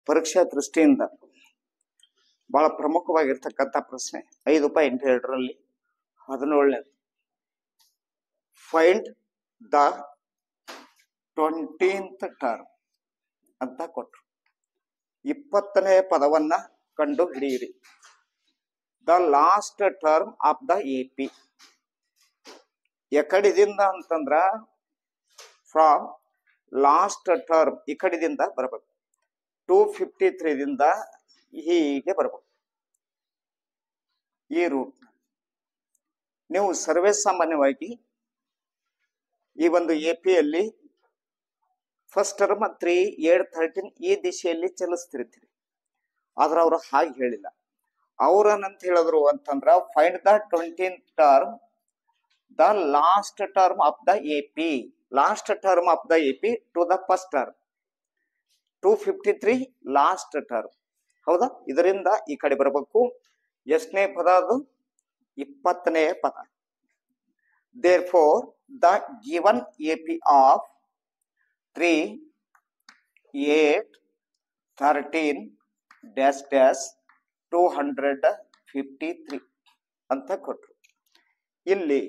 ಪರೀಕ್ಷಾ ದೃಷ್ಟಿಯಿಂದ ಬಹಳ ಪ್ರಮುಖವಾಗಿರ್ತಕ್ಕಂಥ ಪ್ರಶ್ನೆ 5.2ರಲ್ಲಿ 17ನೇದು. ಫೈಂಡ್ ದ 20th ಟರ್ಮ್ ಅಂತ ಕೊಟ್ರು. 20ನೇ ಪದವನ್ನ ಕಂಡು ಹಿಡಿಯಿರಿ. The last term of the AP. ಎಕಡಿದಿಂದ ಅಂತಂದ್ರ ಫ್ರಾಮ್ ಲಾಸ್ಟ್ ಟರ್ಮ್ ಈ ಕಡೆದಿಂದ ಬರಬೇಕು. 253ದಿಂದ ಹೀಗೆ ಬರಬೇಕು. ಈ ರೂಟ್ ನೀವು ಸರ್ವೇ ಸಾಮಾನ್ಯವಾಗಿ ಈ ಒಂದು ಎಪಿಯಲ್ಲಿ ಫಸ್ಟ್ ಟರ್ಮ್ 3, 8, 13 ಈ ದಿಶೆಯಲ್ಲಿ ಚಲಿಸ್ತಿರ್ತೀರಿ. ಆದ್ರೆ ಅವ್ರು ಹಾಗೆ ಹೇಳಿಲ್ಲ. ಅವ್ರನ್ನಂತ ಹೇಳಿದ್ರು ಅಂತಂದ್ರ find the 20th term, the last term of the AP. Last term of the AP to the first term. 253 last term. ಹೌದಾ? ಇದರಿಂದ ಈ ಕಡೆ ಬರಬೇಕು. ಎಷ್ಟನೇ ಪದ ಅದು? 20ನೇ ಪದ. Therefore, the given AP of 3, 8, 13 dash dash 253 ಅಂತ ಕೊಟ್ರು. ಇಲ್ಲಿ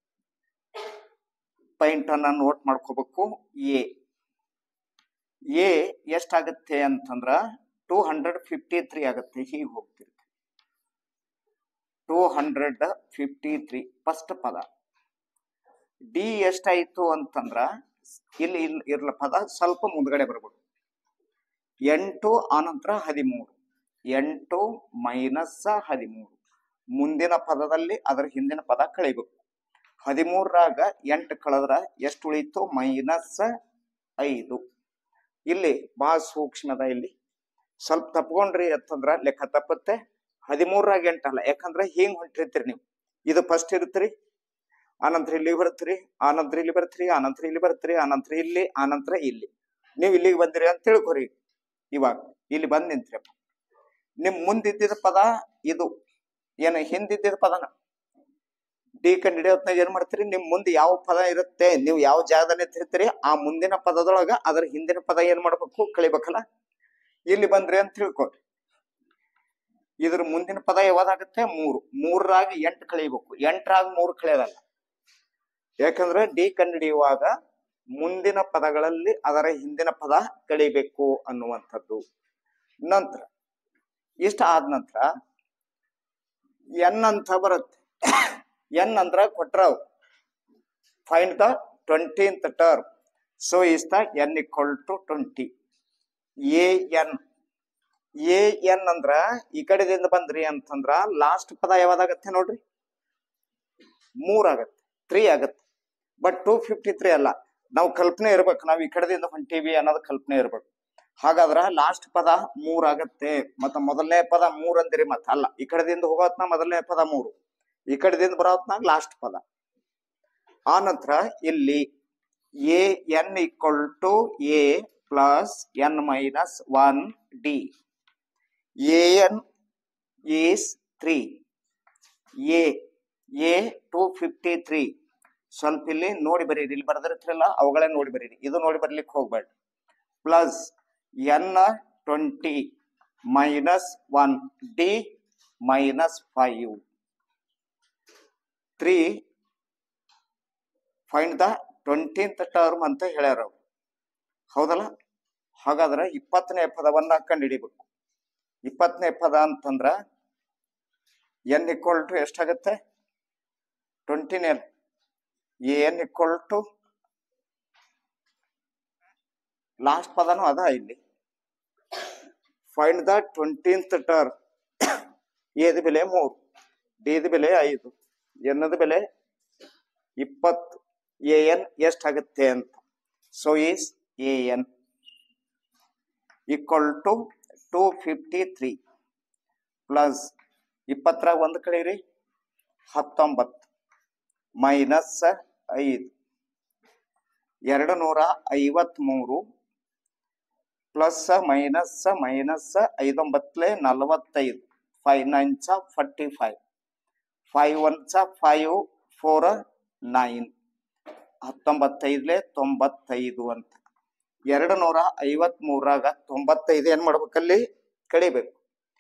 ಪಾಯಿಂಟ್ ಅನ್ನ ನೋಟ್ ಮಾಡ್ಕೋಬೇಕು. ಎ ಎಷ್ಟಾಗತ್ತೆ ಅಂತಂದ್ರ 253 ಆಗತ್ತೆ. ಹೀಗೆ ಹೋಗ್ತಿರ್ತೀವಿ. 253 ಫಸ್ಟ್ ಪದ. ಡಿ ಎಷ್ಟಾಯ್ತು ಅಂತಂದ್ರ ಇಲ್ಲಿ ಇರ್ಲ ಪದ ಸ್ವಲ್ಪ ಮುಂದ್ಗಡೆ ಬರ್ಬೇಕು. 8 ಆನಂತರ 13. 8 ಮೈನಸ್ 13. ಮುಂದಿನ ಪದದಲ್ಲಿ ಅದರ ಹಿಂದಿನ ಪದ ಕಳಿಬೇಕು. 13ರಾಗ 8 ಕಳೆದ್ರ ಎಷ್ಟು ಉಳಿತು? -5. ಇಲ್ಲಿ ಬಹಳ ಸೂಕ್ಷ್ಮದ. ಇಲ್ಲಿ ಸ್ವಲ್ಪ ತಪ್ಕೊಂಡ್ರಿ ಅಂತಂದ್ರ ಲೆಕ್ಕ ತಪ್ಪತ್ತೆ. 13ರಾಗ 8 ಅಲ್ಲ, ಯಾಕಂದ್ರೆ ಹಿಂಗ್ ಹೊಂಟಿರ್ತೀರಿ ನೀವು. ಇದು ಫಸ್ಟ್ ಇರ್ತೀರಿ, ಆನಂತರ ಇಲ್ಲಿ ಬರ್ತೀರಿ, ಆನಂತರ ಇಲ್ಲಿ ಬರ್ತೀರಿ, ಆನಂತರ ಇಲ್ಲಿ ಬರ್ತೀರಿ, ಆನಂತರ ಇಲ್ಲಿ, ಆನಂತರ ಇಲ್ಲಿ. ನೀವು ಇಲ್ಲಿಗೆ ಬಂದಿರಿ ಅಂತ ತಿಳ್ಕೊರಿ. ಇವಾಗ ಇಲ್ಲಿ ಬಂದ್ ನಿಂತ್ರಿಪ್ಪ. ನಿಮ್ ಮುಂದಿದ್ದ ಪದ ಇದು ಏನ ಹಿಂದಿದ್ದ ಪದನ ಡಿ ಕಂಡಿಡಿಯೋತ್ನಾಗ ಏನ್ ಮಾಡ್ತೀರಿ? ನಿಮ್ ಮುಂದೆ ಯಾವ ಪದ ಇರುತ್ತೆ, ನೀವು ಯಾವ ಜಾಗದಲ್ಲಿ ತಿರ್ತೀರಿ, ಆ ಮುಂದಿನ ಪದದೊಳಗ ಅದರ ಹಿಂದಿನ ಪದ ಏನ್ ಮಾಡ್ಬೇಕು? ಕಳಿಬೇಕಲ್ಲ. ಇಲ್ಲಿ ಬಂದ್ರಿ ಅಂತ ತಿಳ್ಕೊರಿ. ಇದ್ರ ಮುಂದಿನ ಪದ ಯಾವ್ದಾಗತ್ತೆ? 3. 3ರಾಗ 8 ಕಳಿಬೇಕು. 8ರಾಗ 3 ಕಳೆಯೋದಲ್ಲ. ಯಾಕಂದ್ರೆ ಡಿ ಕಂಡಿಡಿಯುವಾಗ ಮುಂದಿನ ಪದಗಳಲ್ಲಿ ಅದರ ಹಿಂದಿನ ಪದ ಕಳಿಬೇಕು ಅನ್ನುವಂಥದ್ದು. ನಂತರ ಇಷ್ಟ ಆದ ನಂತರ ಎನ್ ಅಂತ ಬರುತ್ತೆ. ಎನ್ ಅಂದ್ರ ಕೊಟ್ರವ್ find the 20th term. So is the n = 20. N ಅಂದ್ರ ಈ ಕಡೆದಿಂದ ಬಂದ್ರಿ ಅಂತಂದ್ರ ಲಾಸ್ಟ್ ಪದ ಯಾವ್ದಾಗತ್ತೆ ನೋಡ್ರಿ? 3 ಆಗತ್ತೆ, 3 ಆಗತ್ತೆ. ಬಟ್ 253 ಅಲ್ಲ. ನಾವು ಕಲ್ಪನೆ ಇರ್ಬೇಕು, ನಾವು ಈ ಕಡೆದಿಂದ ಹೊಂಟೀವಿ ಅನ್ನೋದು ಕಲ್ಪನೆ ಇರ್ಬೇಕು. ಹಾಗಾದ್ರ ಲಾಸ್ಟ್ ಪದ 3 ಆಗತ್ತೆ. ಮತ್ತ ಮೊದಲನೇ ಪದ 3 ಅಂದಿರಿ. ಮತ್ತ ಅಲ್ಲ, ಈ ಕಡೆದಿಂದ ಹೋಗೋತ್ನ ಮೊದಲನೇ ಪದ 3, ಈ ಕಡೆದಿಂದ ಬರೋತ್ನಾಗ ಲಾಸ್ಟ್ ಪದ. ಆ ನಂತರ ಇಲ್ಲಿ n = a plus n minus 1d. an is 3. a 253. ಸ್ವಲ್ಪ ಇಲ್ಲಿ ನೋಡಿ ಬರೀರಿ. ಇಲ್ಲಿ ಬರ್ದಿರ್ತಿರಲ್ಲ ಅವುಗಳೇ ನೋಡಿ ಬರೀರಿ. ಇದು ನೋಡಿ ಬರ್ಲಿಕ್ಕೆ ಹೋಗ್ಬೇಡ. Plus n 20 minus 1d minus 5. 3 find the 20th term ಅಂತ ಹೇಳ್ಯಾರ. ಹೌದಲ್ಲ? ಹಾಗಾದ್ರೆ 20ನೇ ಪದವನ್ನ ಕಂಡುಹಿಡಿಬೇಕು. 20ನೇ ಪದ ಅಂತಂದ್ರ n = ಎಷ್ಟಾಗತ್ತೆ? 20ನೇ. n = ಲಾಸ್ಟ್ ಪದನು ಅದ. ಇಲ್ಲಿ ಫೈಂಡ್ ದ 20th ಟರ್ಮ್. ಎದ ಬೆಲೆ 3, ಡಿದ ಬೆಲೆ 5, ಎನ್ನದ ಬೆಲೆ 20. an ಎಷ್ಟಾಗತ್ತೆ ಅಂತ. ಸೊ ಈಸ್ an = 253 ಪ್ಲಸ್ 20ರಾಗ 1 ಕಳೀರಿ 19 ಮೈನಸ್ 5 253 ಪ್ಲಸ್ ಮೈನಸ್ 5 9 45 5 9 45 5 1 5 4 9 19 95 ಅಂತ. 253ರಾಗ 95 ಏನ್ ಮಾಡ್ಬೇಕಲ್ಲಿ ಕಳಿಬೇಕು.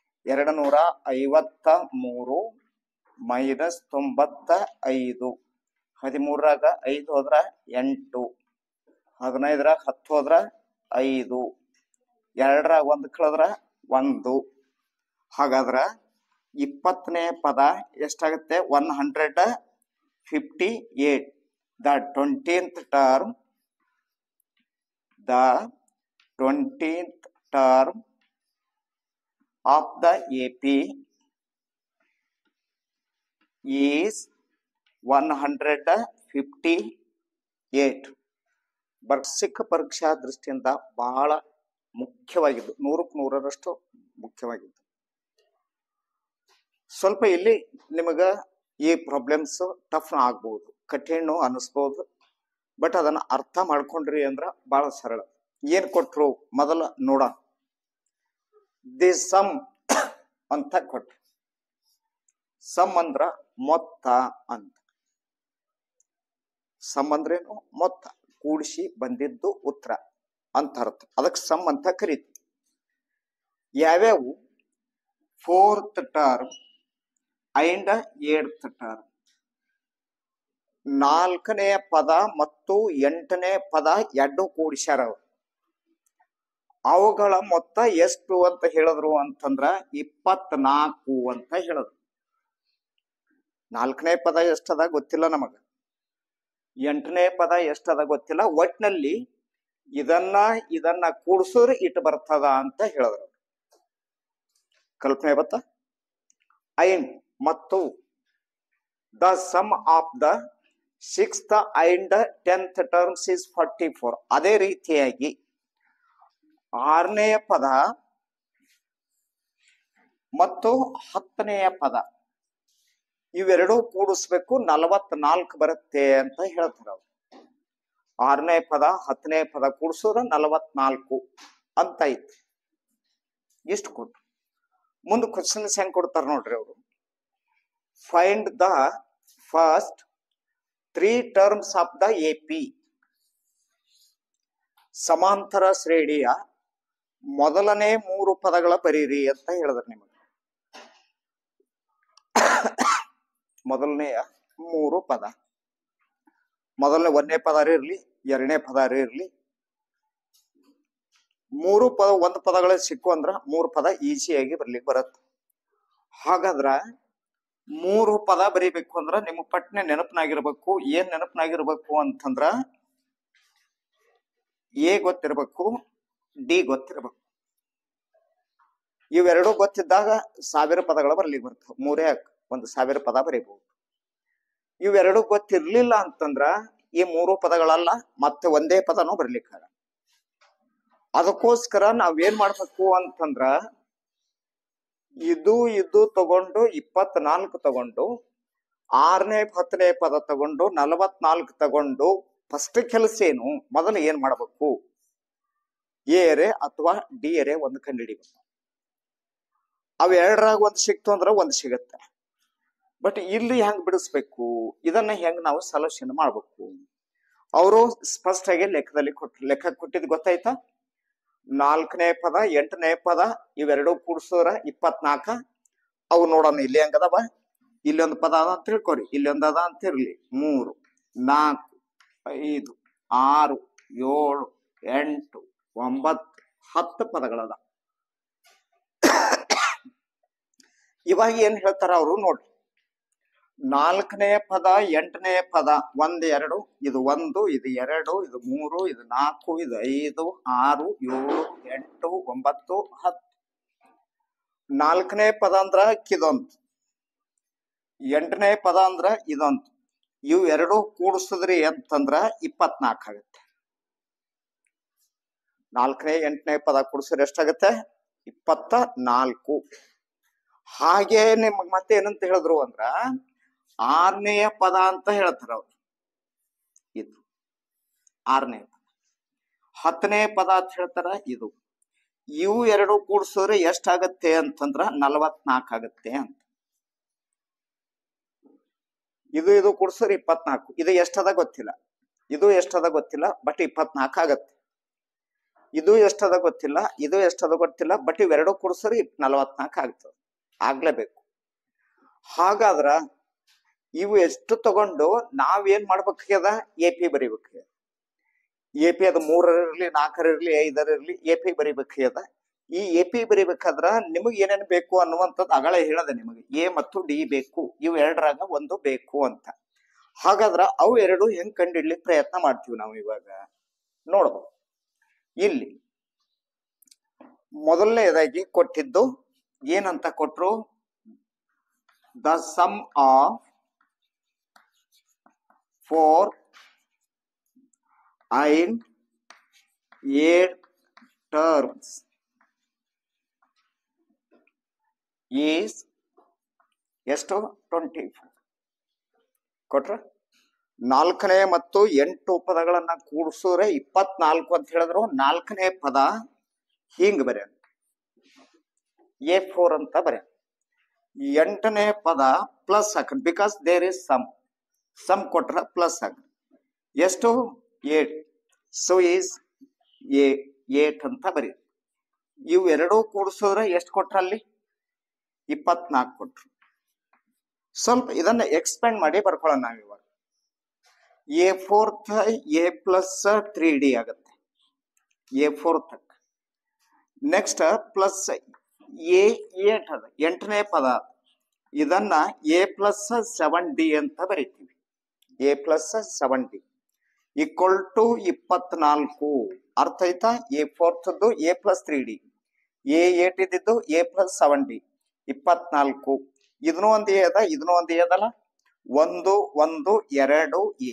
253 ಮೈನಸ್ 95. 13ರಾಗ 5 ಹೋದ್ರ 8, 15ರಾಗ 10 ಹೋದ್ರ 5, 2ರಾಗ 1 ಕಳೆದ್ರ 1. ಹಾಗಾದ್ರ 20ನೇ ಪದ ಎಷ್ಟಾಗುತ್ತೆ? 158. The 20th term of the AP is 158. ವಾರ್ಷಿಕ ಪರೀಕ್ಷಾ ದೃಷ್ಟಿಯಿಂದ ಬಹಳ ಮುಖ್ಯವಾಗಿದ್ದು, 100ಕ್ಕೆ 100ರಷ್ಟು ಮುಖ್ಯವಾಗಿದ್ದು. ಸ್ವಲ್ಪ ಇಲ್ಲಿ ನಿಮಗ ಈ ಪ್ರಾಬ್ಲಮ್ಸ್ ಟಫ್ ಆಗ್ಬಹುದು, ಕಠಿಣ ಅನಿಸ್ಬೋದು. ಬಟ್ ಅದನ್ನ ಅರ್ಥ ಮಾಡ್ಕೊಂಡ್ರಿ ಅಂದ್ರ ಬಹಳ ಸರಳ. ಏನ್ ಕೊಟ್ರು ಮೊದಲ ನೋಡ. ದಿ ಸಮ್ ಅಂತ ಕೊಟ್ರು. ಸಮ್ ಅಂದ್ರ ಮೊತ್ತ ಅಂತ. ಸಮ್ ಅಂದ್ರೇನು? ಮೊತ್ತ ಕೂಡಿಸಿ ಬಂದಿದ್ದು ಉತ್ತರ ಅಂತ ಅರ್ಥ. ಅದಕ್ಕೆ ಸಮ್ ಅಂತ ಕರೀತೀವಿ. ಯಾವ್ಯಾವು? 4th term and 8th term. 4ನೇ ಪದ ಮತ್ತು 8ನೇ ಪದ ಎರಡು ಕೂಡಿಸ್ಯಾರ. ಅವುಗಳ ಮೊತ್ತ ಎಷ್ಟು ಅಂತ ಹೇಳಿದ್ರು ಅಂತಂದ್ರ 24 ಅಂತ ಹೇಳಿದ್ರು. 4ನೇ ಪದ ಎಷ್ಟದ ಗೊತ್ತಿಲ್ಲ ನಮಗ, 8ನೇ ಪದ ಎಷ್ಟದ ಗೊತ್ತಿಲ್ಲ. ಒಟ್ನಲ್ಲಿ ಇದನ್ನ ಕೂಡಿಸಿದ್ರೆ ಇಟ್ಟು ಬರ್ತದ ಅಂತ ಹೇಳಿದ್ರು. ಕಲ್ಪನೆ ಬತ್ತ? ಐನ್ ಮತ್ತು the sum of the 6th and 10th terms is 44. ಅದೇ ರೀತಿಯಾಗಿ 6ನೇ ಪದ ಮತ್ತು 10ನೇ ಪದ ಇವೆರಡೂ ಕೂಡಿಸ್ಬೇಕು, 44 ಬರುತ್ತೆ ಅಂತ ಹೇಳ್ತಾರೆ ಅವ್ರು. 6ನೇ ಪದ 10ನೇ ಪದ ಕೂಡಿಸಿದ್ರೆ 44 ಅಂತ ಐತಿ. ಇಷ್ಟು ಕೊಟ್ಟು ಮುಂದೆ ಕ್ವಶನ್ಸ್ ಹೆಂಗ್ ಕೊಡ್ತಾರ ನೋಡ್ರಿ ಅವರು. Find the first 3 terms of the AP. ಸಮಾಂತರ ಶ್ರೇಣಿಯ ಮೊದಲನೇ 3 ಪದಗಳ ಬರೀರಿ ಅಂತ ಹೇಳಿದ್ರು ನಿಮಗೆ. ಮೊದಲನೆಯ 3 ಪದ, ಮೊದಲನೇ 1ನೇ ಪದ ಇರ್ಲಿ, 2ನೇ ಪದ ಇರ್ಲಿ, 3 ಪದ 1 ಪದಗಳ ಸಿಕ್ಕು ಅಂದ್ರ 3 ಪದ ಈಸಿಯಾಗಿ ಬರ್ಲಿಕ್ಕೆ ಬರುತ್ತೆ. ಹಾಗಾದ್ರ 3 ಪದ ಬರೀಬೇಕು ಅಂದ್ರ ನಿಮ್ಗೆ ಪಟ್ನೆ ನೆನಪನಾಗಿರ್ಬೇಕು. ಏನ್ ನೆನಪನಾಗಿರ್ಬೇಕು ಅಂತಂದ್ರ ಎ ಗೊತ್ತಿರ್ಬೇಕು, ಡಿ ಗೊತ್ತಿರ್ಬೇಕು. ಇವೆರಡು ಗೊತ್ತಿದ್ದಾಗ 1000 ಪದಗಳ ಬರ್ಲಿಕ್ಕೆ ಬರ್ತವೆ. 3 1000 ಪದ ಬರೀಬಹುದು. ಇವೆರಡು ಗೊತ್ತಿರ್ಲಿಲ್ಲ ಅಂತಂದ್ರ ಈ 3 ಪದಗಳಲ್ಲ, ಮತ್ತೆ ಒಂದೇ ಪದನೂ ಬರ್ಲಿಕ್ಕೆ. ಅದಕ್ಕೋಸ್ಕರ ನಾವೇನ್ ಮಾಡ್ಬೇಕು ಅಂತಂದ್ರ ಇದು ತಗೊಂಡು 24 ತಗೊಂಡು 6ನೇ 10ನೇ ಪದ ತಗೊಂಡು 44 ತಗೊಂಡು ಫಸ್ಟ್ ಕೆಲಸ ಏನು? ಮೊದಲು ಏನ್ ಮಾಡ್ಬೇಕು? ಎ ಎರೆ ಅಥವಾ ಡಿ ಎರೆ ಒಂದು ಕಂಡುಹಿಡಿಬೇಕು. ಅವ್ ಎರಡರಾಗ ಒಂದು ಸಿಕ್ತು ಅಂದ್ರೆ ಒಂದು ಸಿಗತ್ತೆ. ಬಟ್ ಇಲ್ಲಿ ಹೆಂಗ್ ಬಿಡಿಸ್ಬೇಕು? ಇದನ್ನ ಹೆಂಗ್ ನಾವು ಸೊಲ್ಯೂಷನ್ ಮಾಡ್ಬೇಕು? ಅವರು ಸ್ಪಷ್ಟವಾಗಿ ಲೆಕ್ಕದಲ್ಲಿ ಲೆಕ್ಕ ಕೊಟ್ಟಿದ್ ಗೊತ್ತಾಯ್ತಾ? 4ನೇ ಪದ 8ನೇ ಪದ ಇವೆರಡು ಕೂಡಿಸೋರ 24. ಅವು ನೋಡೋಣ ಇಲ್ಲಿ ಹೆಂಗದವ. ಇಲ್ಲೊಂದು ಪದ ಅದ ಅಂತ ತಿಳ್ಕೊರಿ, ಇಲ್ಲೊಂದು ಅದ ಅಂತ ಇರ್ಲಿ. 3 4 5 6 7 8 9 10 ಪದಗಳದ. ಇವಾಗ ಏನ್ ಹೇಳ್ತಾರ ಅವರು ನೋಡ್ರಿ. 4ನೇ ಪದ 8ನೇ ಪದ 1 2, ಇದು 1, ಇದು 2, ಇದು 3, ಇದು 4, ಇದು 5 6 7 8 9 10. 4ನೇ ಪದ ಅಂದ್ರ ಇದೊಂದು, 8ನೇ ಪದ ಅಂದ್ರ ಇದೊಂದು. ಇವು ಎರಡು ಕೂಡಿಸಿದ್ರಿ ಅಂತಂದ್ರ 24 ಆಗುತ್ತೆ. 4ನೇ 8ನೇ ಪದ ಕೂಡಿಸಿದ್ರೆ ಎಷ್ಟಾಗತ್ತೆ? 24. ಹಾಗೆ ನಿಮಗ್ ಮತ್ತೆ ಏನಂತ ಹೇಳಿದ್ರು ಅಂದ್ರ 6ನೇಯ ಪದ ಅಂತ ಹೇಳ್ತಾರ ಅವ್ರು. ಇದು 6ನೇ ಪದ. 10ನೇ ಪದ ಅಂತ ಹೇಳ್ತಾರ ಇದು. ಇವು ಎರಡು ಕೂಡಿಸಿದ್ರೆ ಎಷ್ಟಾಗತ್ತೆ ಅಂತಂದ್ರ 44 ಆಗತ್ತೆ ಅಂತ. ಇದು ಕೂಡಿಸಿದ್ರೆ 24. ಇದು ಎಷ್ಟದ ಗೊತ್ತಿಲ್ಲ, ಇದು ಎಷ್ಟದ ಗೊತ್ತಿಲ್ಲ, ಬಟ್ 24 ಆಗತ್ತೆ. ಇದು ಎಷ್ಟದ ಗೊತ್ತಿಲ್ಲ, ಇದು ಎಷ್ಟದ ಗೊತ್ತಿಲ್ಲ, ಬಟ್ ಇವೆರಡು ಕೂಡಿಸ್ರಿ 44 ಆಗ್ತದೆ, ಆಗ್ಲೇಬೇಕು. ಹಾಗಾದ್ರ ಇವು ಎಷ್ಟು ತಗೊಂಡು ನಾವೇನ್ ಮಾಡ್ಬೇಕಾಗ್ಯದ, ಎ ಪಿ ಬರಿಬೇಕಾಗ್ಯದ. ಎ ಪಿ ಅದು 3 ಇರ್ಲಿ 4 ಇರ್ಲಿ 5 ಇರ್ಲಿ ಎ ಪಿ ಬರಿಬೇಕಾಗ್ಯದ. ಈ ಎ ಪಿ ಬರಿಬೇಕಾದ್ರ ನಿಮಗ್ ಏನೇನ್ ಬೇಕು ಅನ್ನುವಂಥದ್ದು ಅಗಳೇ ಹೇಳದೆ ನಿಮಗೆ. ಎ ಮತ್ತು ಡಿ ಬೇಕು, ಇವು ಎರಡರಾಗ ಒಂದು ಬೇಕು ಅಂತ. ಹಾಗಾದ್ರ ಅವು ಎರಡು ಹೆಂಗ್ ಕಂಡಿಡ್ಲಿಕ್ಕೆ ಪ್ರಯತ್ನ ಮಾಡ್ತೀವಿ ನಾವು ಇವಾಗ ನೋಡ್ಬೋದು. ಇಲ್ಲಿ ಮೊದಲನೇದಾಗಿ ಕೊಟ್ಟಿದ್ದು ಏನಂತ ಕೊಟ್ರು, the sum of 4 and 8 terms is ಎಷ್ಟು 24 ಕೊಟ್ರ. 4ನೇ ಮತ್ತು 8 ಪದಗಳನ್ನ ಕೂಡಿಸಿದ್ರೆ 24 ಅಂತ ಹೇಳಿದ್ರು. 4ನೇ ಪದ ಹಿಂಗ್ ಬರ A4 ಅಂತ ಬರ. 8ನೇ ಪದ ಪ್ಲಸ್ ಹಾಕಿ, ಬಿಕಾಸ್ ದೇರ್ ಇಸ್ ಸಮ್ ಕೊಟ್ರ ಪ್ಲಸ್ ಹಾಕಿ. ಎಷ್ಟು 8, ಸೊ ಈಸ್ 8 ಅಂತ ಬರೀ. ಇವು ಎರಡೂ ಕೂಡಿಸಿದ್ರೆ ಎಷ್ಟು ಕೊಟ್ರ ಅಲ್ಲಿ 24 ಕೊಟ್ರು. ಸ್ವಲ್ಪ ಇದನ್ನ ಎಕ್ಸ್ಪ್ಯಾಂಡ್ ಮಾಡಿ ಬರ್ಕೊಳ್ಳೋಣ ನಾವು ಇವಾಗ. A4 A ಪ್ಲಸ್ 3D ಆಗುತ್ತೆ A4 ತಕ್ಕ. ನೆಕ್ಸ್ಟ್ ಪ್ಲಸ್ A8 ಅದ 8ನೇ ಪದ, ಇದನ್ನ A ಪ್ಲಸ್ 7D ಅಂತ ಬರೀತೀವಿ. A plus 7D equal to 24. ಅರ್ಥ ಆಯ್ತಾ? A4 A plus 3D, A8 ಇದ್ದಿದ್ದು A ಪ್ಲಸ್ 7D 24. ಇದನ್ನು ಒಂದು ಎ ಅದ, ಇದನ್ನು ಒಂದು ಎ ಅದಲ್ಲ. 1 1 2 A,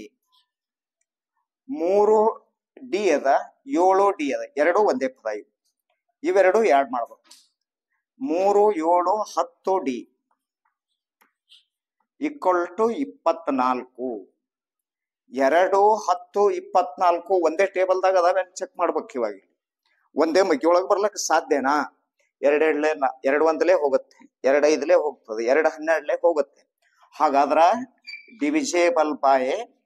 3 D ಅದ, 7 D ಅದ, ಎರಡು ಒಂದೇ ಪದ. ಇವೆರಡು ಆಡ್ ಮಾಡ್ಬೇಕು. 3 7 10 D ಈಕ್ವಲ್ ಟು 24. 2 10 24 ಒಂದೇ ಟೇಬಲ್ದಾಗ ಅದಾವ ಚೆಕ್ ಮಾಡ್ಬೇಕು. ಇವಾಗ ಒಂದೇ ಮಗ್ಗಿ ಒಳಗೆ ಬರ್ಲಕ್ ಸಾಧ್ಯನಾ? 2 ಒಂದಲೇ ಹೋಗುತ್ತೆ, 2 5ಲೇ ಹೋಗ್ತದೆ, 2 12ಲೇ ಹೋಗುತ್ತೆ. ಹಾಗಾದ್ರ ಡಿವಿಜೇಬಲ್ ಬೈ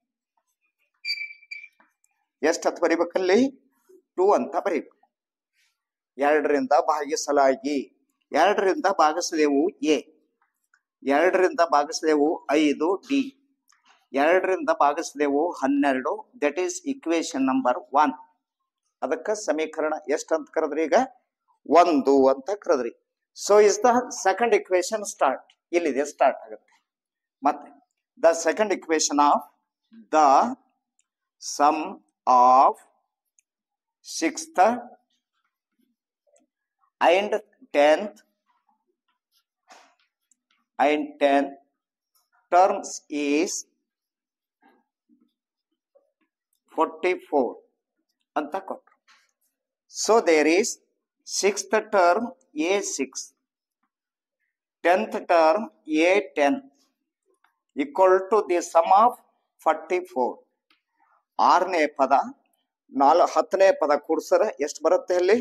ಎಷ್ಟಂತ ಬರಿಬೇಕಲ್ಲಿ 2 ಅಂತ ಬರಿಬೇಕು. 2ರಿಂದ ಭಾಗಿಸಲಾಗಿ, 2ರಿಂದ ಭಾಗಿಸಿದೆವು ಎ, 2ರಿಂದ ಭಾಗಿಸಿದೆವು 5 ಡಿ, 2ರಿಂದ ಭಾಗಿಸಿದೆವು 12. That is equation number 1. ಅದಕ್ಕೆ ಸಮೀಕರಣ ಎಷ್ಟಂತ ಕರೆದ್ರಿ ಈಗ 1 ಅಂತ ಕರೆದ್ರಿ. So is the second equation start. ಇಲ್ಲಿದೆ ಸ್ಟಾರ್ಟ್ ಆಗುತ್ತೆ. ಮತ್ತೆ the second equation of the sum of 6th and 10th terms is 44 ಅಂತ ಕೊಟ್ರು. So there is 6th term A6, 10th term A10 equal to the sum of 44. 6ನೇ ಪದ 10ನೇ ಪದ ಕೂಡಿಸರ ಎಷ್ಟು ಬರುತ್ತೆ ಅಲ್ಲಿ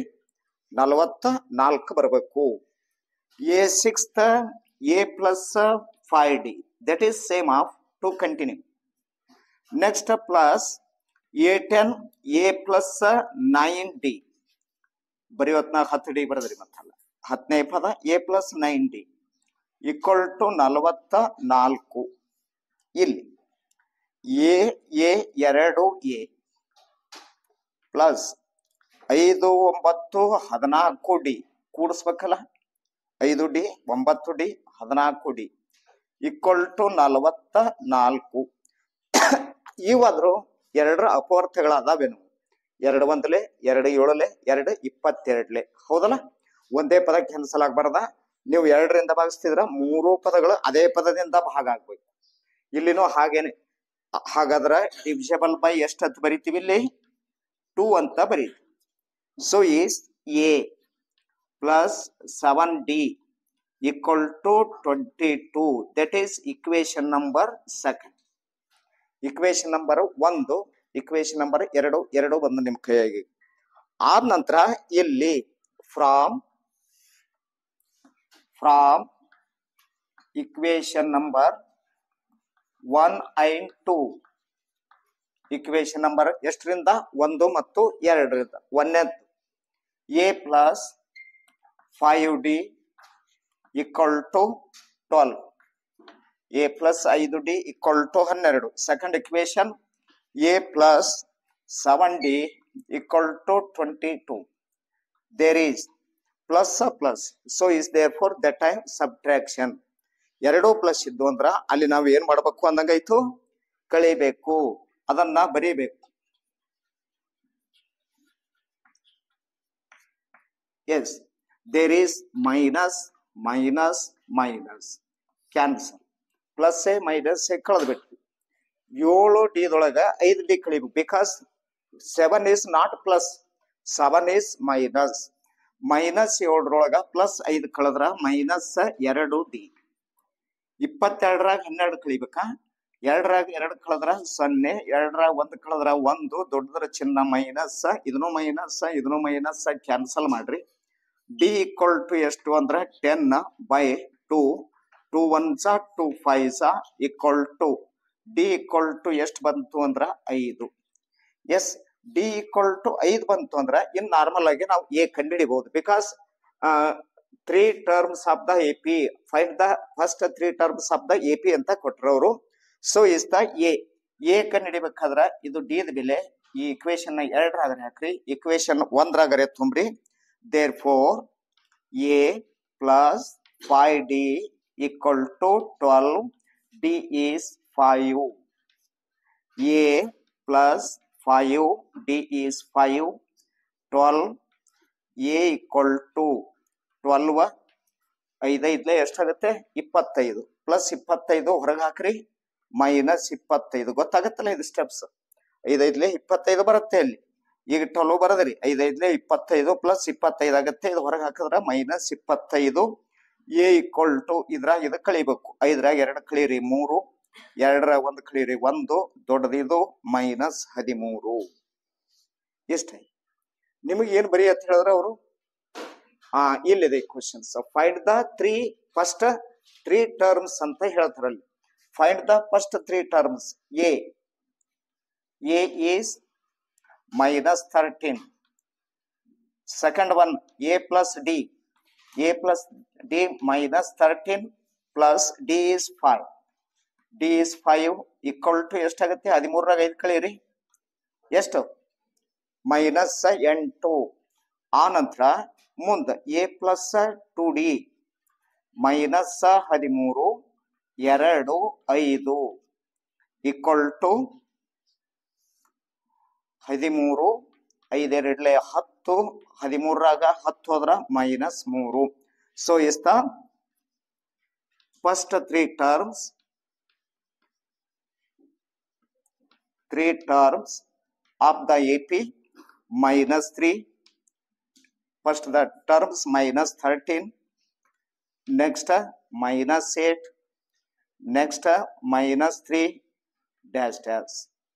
44 ಬರಬೇಕು. A6th A plus 5D, that is same of to continue. Next plus A10 A plus 9D ಬರೆಯೋತ್ನಾಗ 10D ಬರದ್ರಿ. ಮತ್ತಲ್ಲ 10ನೇ ಪದ A plus 9D equal to 44. ಇಲ್ಲಿ A 2A ಪ್ಲಸ್ 5 9 14D ಕೂಡಿಸ್ಬೇಕಲ್ಲ. 5D 9D 14D equal to 44. ಇವಾದ್ರು ಎರಡರ ಅಪವರ್ತಗಳಾದಾವೇನು? 2 ಒಂದಲೇ, 2 7ಲೇ, 2 22ಲೇ, ಹೌದಲ್ಲ? ಒಂದೇ ಪದ ಕ್ಯಾನ್ಸಲ್ ಆಗ್ಬಾರ್ದ. ನೀವು 2ರಿಂದ ಭಾಗಿಸ್ತಿದ್ರ 3 ಪದಗಳು ಅದೇ ಪದದಿಂದ ಭಾಗ ಆಗ್ಬೇಕು. ಇಲ್ಲಿನೂ ಹಾಗೇನೆ. ಹಾಗಾದ್ರ ಡಿವಿಜಬಲ್ ಬೈ ಎಷ್ಟಂತ ಬರಿತೀವಿ ಇಲ್ಲಿ 2 ಅಂತ ಬರೀತೀವಿ. So is A plus 7D equal to 22. That is equation number 2. Equation number 1, equation number 2 ಬಂದು ನಿಮ್ ಕೈಯಾಗಿ. ಆದ ನಂತರ ಇಲ್ಲಿ from equation number 1 and 2, equation number ಎಷ್ಟರಿಂದ 1 ಮತ್ತು 2ರಿಂದ. 1ನೇ a plus 5d equal to 12. a plus 5d equal to 12. Second equation, a plus 7d equal to 22. There is plus a plus, so is therefore that time subtraction. ಎರಡು plus ಇದ್ದು ಅಂದ್ರ ಅಲ್ಲಿ ನಾವು ಏನ್ ಮಾಡ್ಬೇಕು ಅಂದಂಗಾಯ್ತು, ಕಳಿಬೇಕು, ಅದನ್ನ ಬರೀಬೇಕು. Yes, there is minus minus minus cancel, plus A minus A ಕಳೆದ್ಬಿಟ್ಟು 7d 5d ಕಳಿಬೇಕು. Because 7 is not plus, 7 is minus. Minus 7 plus 5 ಕಳೆದ್ರ ಮೈನಸ್ 2d. 22 12 ಕಳಿಬೇಕಾ, 2 2 ಕಳೆದ್ರ 0, 2 1 ಕಳೆದ್ರ 1, ದೊಡ್ಡದ್ರ ಚಿಹ್ನ ಮೈನಸ್, ಇದನ್ನು ಮೈನಸ್ ಕ್ಯಾನ್ಸಲ್ ಮಾಡ್ರಿ. ಡಿ ಈಕ್ವಲ್ ಟು ಎಷ್ಟು ಅಂದ್ರ 10/2, 2 1s 2 5s equal to D equal to ಎಷ್ಟು ಬಂತು ಅಂದ್ರ 5. ಎಸ್, ಡಿ ಈಕ್ವಲ್ ಟು 5 ಬಂತು ಅಂದ್ರ ಇನ್ ನಾರ್ಮಲ್ ಆಗಿ ನಾವು ಎ ಕಂಡುಹಿಡಿಬಹುದು. Because 3 terms of the AP, find the first 3 terms of the AP ಅಂತ ಕೊಟ್ಟರವರು. ಸೊ ಇಸ್ ದ ಎ ಕಂಡುಹಿಡಿಬೇಕಾದ್ರ ಇದು ಡಿ ದ ಬೆಲೆ ಈ ಇಕ್ವೇಶನ್ 2 ಹಾಕ್ರಿ, ಇಕ್ವೇಶನ್ 1 ತುಂಬ್ರಿ. There four A plus 5d equal to 12, D is 5. A plus 5, D is 5, 12, A equal to 12, 5 ಎಷ್ಟಾಗುತ್ತೆ 25, ಪ್ಲಸ್ 25 ಹೊರಗೆ ಹಾಕ್ರಿ, ಮೈನಸ್ 25. ಗೊತ್ತಾಗತ್ತಲ್ಲ ಇದು ಸ್ಟೆಪ್ಸ್. 5 25 ಬರುತ್ತೆ ಅಲ್ಲಿ. ಈಗ 12 ಬರದ್ರಿ, 5 25 ಪ್ಲಸ್ 25 ಆಗುತ್ತೆ, ಇದು ಹೊರಗೆ ಹಾಕಿದ್ರ ಮೈನಸ್ 25. ಎ ಈಕ್ವಲ್ ಟು ಇದ್ರಾಗ ಇದು ಕಳಿಬೇಕು, 5 2 ಕಳೀರಿ 3, 2 1 ಕಳೀರಿ 1, ದೊಡ್ಡದಿದು ಮೈನಸ್ 13. ಎಷ್ಟೇ ನಿಮಗೆ ಏನ್ ಬರೀ ಅಂತ ಹೇಳಿದ್ರೆ ಅವರು ಇಲ್ಲಿದೆ questions. Find the first 3 terms ಅಂತ ಹೇಳ್ತಾರಲ್ಲಿ. Find the first 3 terms. A is minus 13. Second one A plus D minus 13 plus D is 5. D is 5 equal to ಎಷ್ಟಾಗುತ್ತೆ 13 5 ಕಳೀರಿ ಎಷ್ಟು ಮೈನಸ್ 8. ಆ ನಂತರ ಮುಂದೆ A plus 2d minus 13 2 5 equal to 13 5 2 10, 13 10 ಹೋದ್ರ minus 3. So is the first 3 terms of the AP minus 3. First the terms minus 13, next minus 8, next minus 3 dash dash.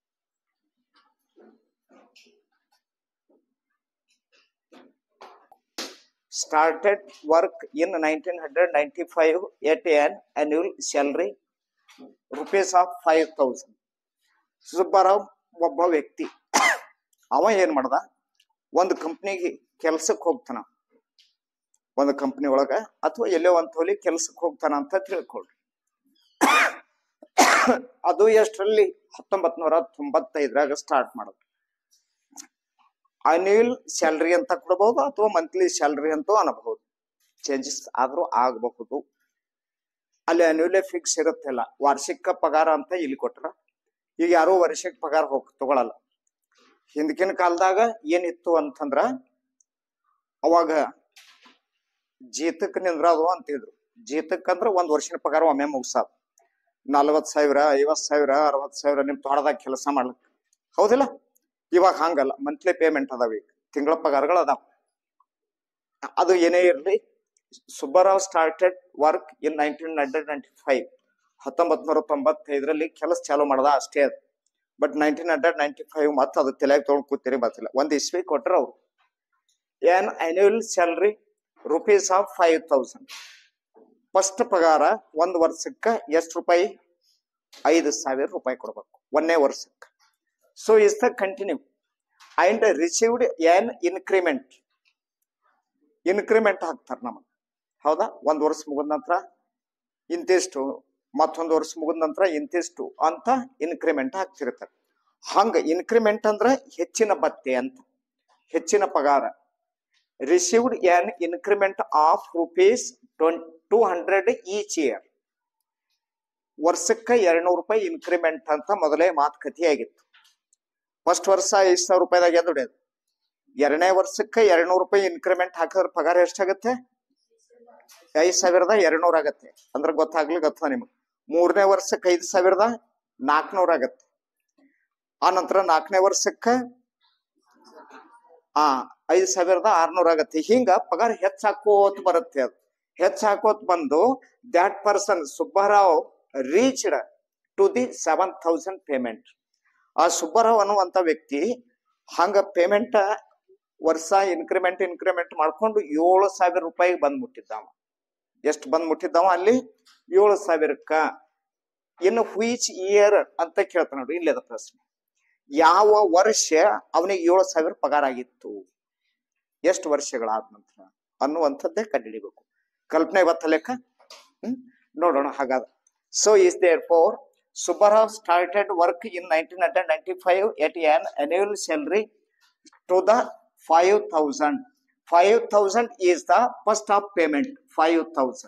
Started work in 1995 at an annual salary rupees of 5,000. Subbarao ಒಬ್ಬ ವ್ಯಕ್ತಿ, ಅವ ಏನ್ ಮಾಡ್ದ, ಒಂದು ಕಂಪ್ನಿಗೆ ಕೆಲ್ಸಕ್ಕೆ ಹೋಗ್ತಾನ, ಒಂದು ಕಂಪ್ನಿ ಒಳಗ ಅಥವಾ ಎಲ್ಲೋ ಒಂದು ಹೋಲಿ ಕೆಲ್ಸಕ್ಕೆ ಹೋಗ್ತಾನ ಅಂತ ತಿಳ್ಕೊಳ್ರಿ. ಅದು ಎಷ್ಟರಲ್ಲಿ 1995 ಸ್ಟಾರ್ಟ್ ಮಾಡೋದು. ಅನ್ಯೂಲ್ ಸ್ಯಾಲ್ರಿ ಅಂತ ಕೊಡಬಹುದು ಅಥವಾ ಮಂತ್ಲಿ ಸ್ಯಾಲ್ರಿ ಅಂತೂ ಅನ್ನಬಹುದು, ಚೇಂಜಸ್ ಆದ್ರೂ ಆಗಬಹುದು. ಅಲ್ಲಿ ಅನ್ಯೂಲೇ ಫಿಕ್ಸ್ ಇರುತ್ತಿಲ್ಲ, ವಾರ್ಷಿಕ ಪಗಾರ ಅಂತ ಇಲ್ಲಿ ಕೊಟ್ರ. ಈಗ ಯಾರು ವರ್ಷಕ್ಕೆ ಪಗಾರ ತಗೊಳಲ್ಲ. ಹಿಂದಕಿನ ಕಾಲದಾಗ ಏನಿತ್ತು ಅಂತಂದ್ರ ಅವಾಗ ಜೀತಕ್ ನಿಂದ್ರದು ಅಂತಿದ್ರು. ಜೀತಕ್ ಅಂದ್ರ 1 ವರ್ಷದ ಪಗಾರ ಒಮ್ಮೆ ಮುಗಿಸಾದ 40,000 50,000 60,000 ನಿಮ್ ತೋಟದಾಗ ಕೆಲಸ ಮಾಡ್ಲಿಕ್, ಹೌದಿಲ್ಲ? ಇವಾಗ ಹಂಗಲ್ಲ, ಮಂತ್ಲಿ ಪೇಮೆಂಟ್ ಅದಾವ, ಈಗ ತಿಂಗಳ ಪಗಾರಗಳು ಅದಾವ. ಅದು ಏನೇ ಇರ್ಲಿ, ಸುಬ್ಬರಾವ್ ಸ್ಟಾರ್ಟೆಡ್ ವರ್ಕ್ ಇನ್ 1995, 1995 ಕೆಲಸ ಚಾಲೂ ಮಾಡದ ಅಷ್ಟೇ ಅದು. ಬಟ್ 1995 ಮತ್ತೆ ಅದು ತಲೆಯಾಗಿ ತೊಗೊಂಡು ಕೂತಿರಿ ಬರ್ತಿಲ್ಲ. 1 ಇಸ್ವಿ ಕೊಟ್ರ ಅವ್ರು. ಏನ್ annual salary rupees of 5,000. First ಪಗಾರ 1 ವರ್ಷಕ್ಕೆ ಎಷ್ಟು ರೂಪಾಯಿ? 5,000 ರೂಪಾಯಿ ಕೊಡ್ಬೇಕು 1ನೇ ವರ್ಷಕ್ಕೆ. So is the continue and received an increment. Increment ಹಾಕ್ತಾರ ನಮಗೆ. ಹೌದಾ, ಒಂದ್ ವರ್ಷ ಮುಗಿದ ನಂತರ ಇಂತಿಷ್ಟು, ಮತ್ತೊಂದು ವರ್ಷ ಮುಗಿದ ನಂತರ ಇಂತಿಷ್ಟು ಅಂತ ಇನ್ಕ್ರಿಮೆಂಟ್ ಹಾಕ್ತಿರ್ತಾರೆ. ಹಂಗ ಇನ್ಕ್ರಿಮೆಂಟ್ ಅಂದ್ರೆ ಹೆಚ್ಚಿನ ಭತ್ಯೆ ಅಂತ, ಹೆಚ್ಚಿನ ಪಗಾರ. Received an increment of ₹200 each year. ವರ್ಷಕ್ಕೆ ₹200 ಇನ್ಕ್ರಿಮೆಂಟ್ ಅಂತ ಮೊದಲೇ ಮಾತುಕತೆ ಆಗಿತ್ತು. ಫಸ್ಟ್ ವರ್ಷ ₹5,000 ದುಡಿಯೋದು, ಎರಡನೇ ವರ್ಷಕ್ಕೆ ₹200 ಇನ್ಕ್ರಿಮೆಂಟ್ ಹಾಕಿದ್ರೆ ಪಗಾರ ಎಷ್ಟಾಗತ್ತೆ? 5,200 ಆಗತ್ತೆ. ಅಂದ್ರೆ ಗೊತ್ತಾಗ್ಲಿಕ್ಕೆ ನಿಮ್ಗೆ. ಮೂರನೇ ವರ್ಷಕ್ಕೆ 5,400 ಆಗತ್ತೆ. ಆ ನಂತರ ನಾಲ್ಕನೇ ವರ್ಷಕ್ಕೆ 5,600 ಆಗತ್ತೆ. ಹಿಂಗ ಪಗಾರ ಹೆಚ್ಚಾಕೋತ್ ಬರುತ್ತೆ. ಅದು ಹೆಚ್ಚಾಕೋತ್ ಬಂದು that person Subbarao reached to the 7,000 payment. ಆ ಸುಬ್ಬರಾವ್ ಅನ್ನುವಂತ ವ್ಯಕ್ತಿ ಹಂಗ ಪೇಮೆಂಟ್ ವರ್ಷ ಇನ್ಕ್ರಿಮೆಂಟ್ ಮಾಡ್ಕೊಂಡು ₹7,000 ಬಂದ್ಬಿಟ್ಟಿದ್ದಾವ. ಎಷ್ಟು ಬಂದ್ಬಿಟ್ಟಿದ್ದಾವ ಅಲ್ಲಿ? 7,000ಕ್ಕ. ಇನ್ನು ಹುಯಿಚ್ ಇಯರ್ ಅಂತ ಕೇಳ್ತಾನ ನೋಡ್ರಿ, ಇಲ್ಲದ ಪ್ರಶ್ನೆ. ಯಾವ ವರ್ಷ ಅವನಿಗೆ 7,000 ಪಗಾರ ಆಗಿತ್ತು, ಎಷ್ಟು ವರ್ಷಗಳಾದ ನಂತರ ಅನ್ನುವಂಥದ್ದೇ ಕಂಡುಹಿಡಿಬೇಕು. ಕಲ್ಪನೆ ಗೊತ್ತ ಲೆಕ್ಕ? ನೋಡೋಣ ಹಾಗಾದ್ರೆ. So is there for Subbarao started work in 1995 at an annual salary to the 5,000. 5,000 is the first of payment. 5,000.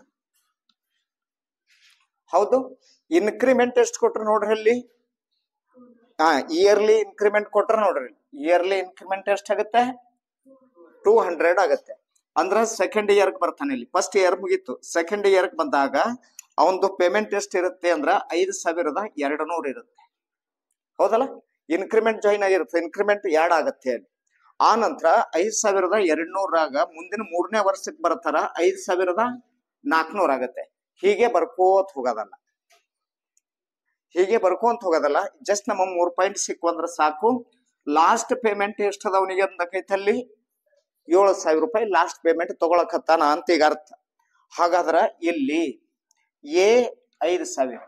ಹೌದು. ಇನ್ಕ್ರಿಮೆಂಟ್ ಎಷ್ಟು ಕೊಟ್ರು ನೋಡ್ರಿ ಅಲ್ಲಿ? ಇಯರ್ಲಿ ಇನ್ಕ್ರಿಮೆಂಟ್ ಕೊಟ್ರ ನೋಡ್ರಿ. ಇಯರ್ಲಿ ಇನ್ಕ್ರಿಮೆಂಟ್ ಎಷ್ಟಾಗುತ್ತೆ? 200 ಆಗತ್ತೆ. ಅಂದ್ರ ಸೆಕೆಂಡ್ ಇಯರ್ಗೆ ಬರ್ತಾನೆ ಇಲ್ಲಿ. ಫಸ್ಟ್ ಇಯರ್ ಮುಗೀತು, ಸೆಕೆಂಡ್ ಇಯರ್ಗೆ ಬಂದಾಗ ಅವನದು ಪೇಮೆಂಟ್ ಎಷ್ಟು ಇರುತ್ತೆ ಅಂದ್ರ 5,200 ಇರುತ್ತೆ. ಹೌದಲ್ಲ? ಇನ್ಕ್ರಿಮೆಂಟ್ ಜಾಯಿನ್ ಆಗಿರುತ್ತೆ. ಇನ್ಕ್ರಿಮೆಂಟ್ 2 ಆಗತ್ತೆ ಅಲ್ಲಿ. ಆ ನಂತರ 5,200 ಮುಂದಿನ ಮೂರನೇ ವರ್ಷಕ್ಕೆ ಬರ್ತಾರ 5,400 ಆಗತ್ತೆ. ಹೀಗೆ ಬರ್ಕೋತ್ ಹೋಗೋದಲ್ಲ, ಹೀಗೆ ಬರ್ಕೊಂತ ಹೋಗೋದಲ್ಲ. ಜಸ್ಟ್ ನಮ್ಮ 3 ಪಾಯಿಂಟ್ ಸಿಕ್ಕು ಸಾಕು. ಲಾಸ್ಟ್ ಪೇಮೆಂಟ್ ಎಷ್ಟದ ಅವನಿಗೆ ಅಂದಕೈತಲ್ಲಿ? ₹7,000 ಲಾಸ್ಟ್ ಪೇಮೆಂಟ್ ತಗೊಳಕತ್ತಾನ ಅಂತ ಈಗ ಅರ್ಥ. ಹಾಗಾದ್ರ ಇಲ್ಲಿ ಎ 5,000,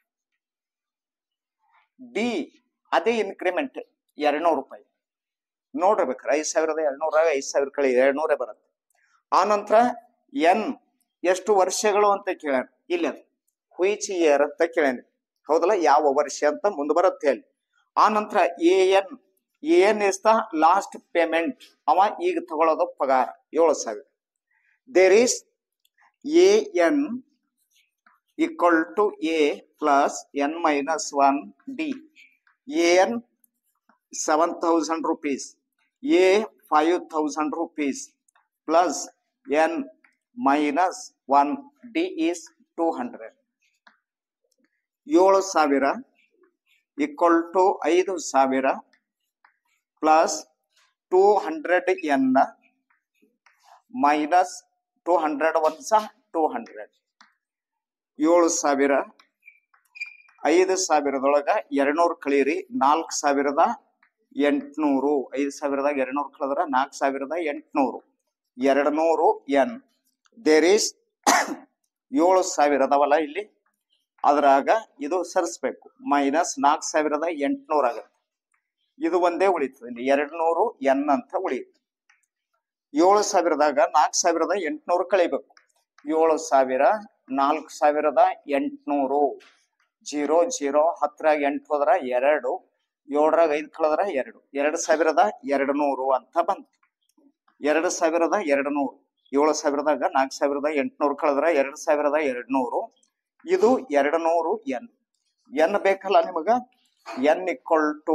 ಡಿ ಅದೇ ಇನ್ಕ್ರಿಮೆಂಟ್ ₹200 ನೋಡ್ಬೇಕ್ರೆ. 5,200 5,000 ಕಳಿ 200 ಬರುತ್ತೆ. ಆ ನಂತರ ಎನ್ ಎಷ್ಟು ವರ್ಷಗಳು ಅಂತ ಕೇಳ್ಯಾನ. ಇಲ್ಲ ಹುಯಿಚ್ ಇಯರ್ ಅಂತ ಕೇಳ್ಯಾನ. ಹೌದಲ್ಲ? ಯಾವ ವರ್ಷ ಅಂತ ಮುಂದೆ ಬರುತ್ತೆ ಅಲ್ಲಿ. ಆ ನಂತರ N is the last payment. ಅವ ಈಗ ತಗೊಳ್ಳೋದು ಪಗಾರ 7,000. There is N equal to A plus N minus 1 D. AN 7,000 rupees, A 5,000 rupees plus N minus 1 D is 200. 7,000 equal to 5,000 plus 200 N minus 200 once 200. 7,000 5,000 200 ಕಳೀರಿ 4,800. 5,200 ಕಳೆದ್ರ 4,800. 200 ಎನ್. ದೇರ್ ಈಸ್ 7,000 ಅದಾವಲ್ಲ ಇಲ್ಲಿ, ಅದ್ರಾಗ ಇದು ಸರಿಸ್ಬೇಕು. ಮೈನಸ್ 4,800 ಆಗತ್ತೆ. ಇದು ಒಂದೇ ಉಳಿತದೆ ಇಲ್ಲಿ 200 ಎನ್ ಅಂತ ಉಳಿಯುತ್ತೆ. 7,000ದಾಗ 4,800 ಕಳಿಬೇಕು. 7,000 4,800 0 0 10ರಾಗ 8 ಹೋದ್ರ 2, 7ರಾಗ 5 ಕಳೆದ್ರ 2, 2,200 ಅಂತ ಬಂತು. 2,200. 7,000ದಾಗ 4,800 ಕಳೆದ್ರ 2,200. ಇದು 200 ಎನ್. ಎನ್ ಬೇಕಲ್ಲ ನಿಮಗ? ಎನ್ ಇಕ್ವಲ್ ಟು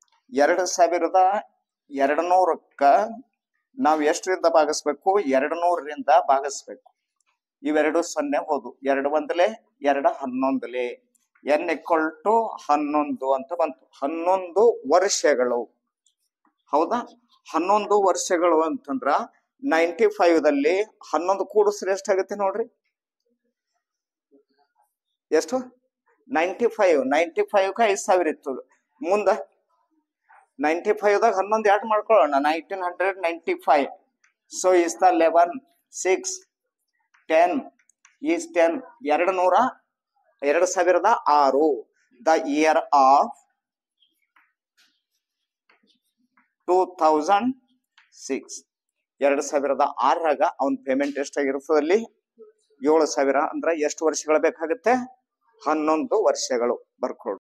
2,200ಕ್ಕ ನಾವು ಎಷ್ಟರಿಂದ ಭಾಗಿಸ್ಬೇಕು? 200ರಿಂದ ಭಾಗಿಸ್ಬೇಕು. ಇವೆರಡು 0 ಹೋದು. 2 1 2 11. ಎನ್ ಇಕ್ವಲ್ ಟು 11 ಅಂತ ಬಂತು. 11 ವರ್ಷಗಳು. ಹೌದಾ? 11 ವರ್ಷಗಳು ಅಂತಂದ್ರ 95ದಲ್ಲಿ 11 ಕೂಡಿಸ್ರೆ ಎಷ್ಟಾಗುತ್ತೆ ನೋಡ್ರಿ? ಎಷ್ಟು? 95. 95ಕ್ಕೆ 5,000 ಇತ್ತು. ಮುಂದ 95ದಾಗ 11 ಆಡ್ ಮಾಡ್ಕೊಳ್ಳೋಣ. 1995. So is the 11 6 10 is 10. 2,006. The year of 2006. 2006 ಅವನ್ ಪೇಮೆಂಟ್ ಎಷ್ಟಾಗಿರ್ತದೆ ಅಲ್ಲಿ 7,000 ಅಂದ್ರೆ ಎಷ್ಟು ವರ್ಷಗಳು ಬೇಕಾಗುತ್ತೆ 11 ವರ್ಷಗಳು ಬರ್ಕೊಡು.